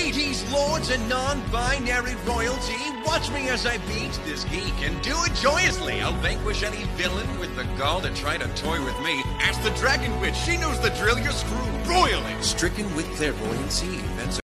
Ladies, lords, and non-binary royalty, watch me as I beat this geek and do it joyously. I'll vanquish any villain with the gall to try to toy with me. Ask the Dragon Witch, she knows the drill, you're screwed royally. Stricken with clairvoyancy, events